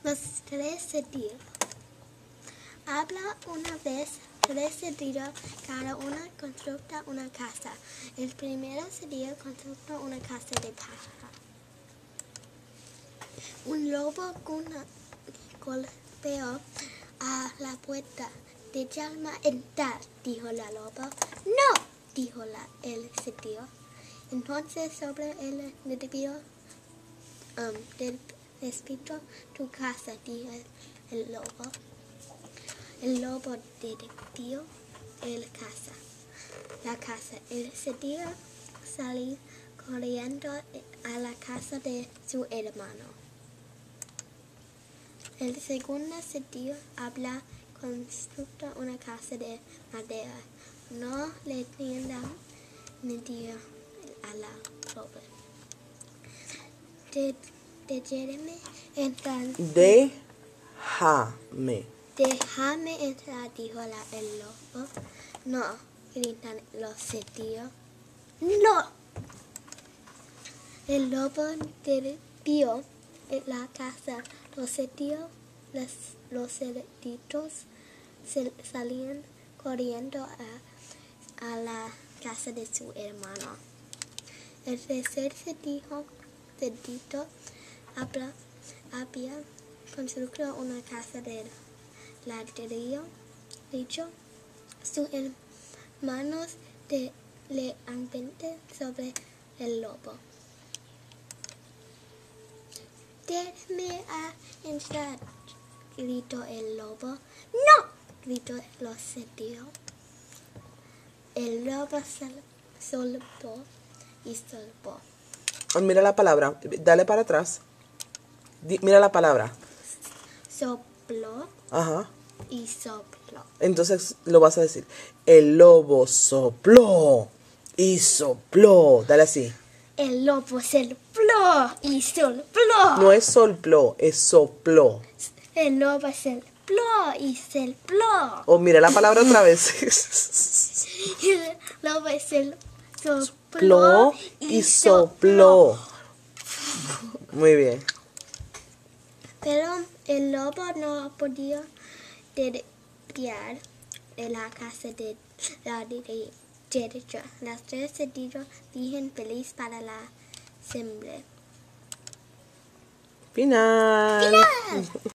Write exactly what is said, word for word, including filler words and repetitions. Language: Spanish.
Los tres sentidos. Habla una vez, tres sentidos, cada uno construye una casa. El primer sentido construye una casa de paja. Un lobo golpeó a la puerta. Te llama entrar, dijo la loba. No, dijo la, el sentido. Entonces sobre el nervio um, del espíritu tu casa, dijo el, el lobo. El lobo dirigió el casa, la casa. El sentido salió corriendo a la casa de su hermano. El segundo sentido habla, construye una casa de madera. No le tengan miedo a la pobre. De, déjame entrar. Déjame. Déjame entrar, dijo la, el lobo. No, gritan los sentidos. ¡No! El lobo dirigió la casa. Los sentidos, los, los cerditos salían corriendo a, a la casa de su hermano. El tercer sentido, cerdito había, había construido una casa de ladrillo. Dicho, sus hermanos de, le advierten sobre el lobo. Déjame a entrar, gritó el lobo. ¡No! Gritó los sentidos. El lobo soltó y soltó. Mira la palabra, dale para atrás. Mira la palabra. Sopló. Ajá. Y sopló. Entonces lo vas a decir. El lobo sopló y sopló. Dale así. El lobo sopló y sopló. No es sopló, es sopló. El lobo sopló y sopló. O mira la palabra otra vez. El lobo sopló, sopló y sopló. Muy bien. Pero el lobo no podía desviar de la casa de la derecha. Las tres sentidos dijeron feliz para la siembra. Final. Final.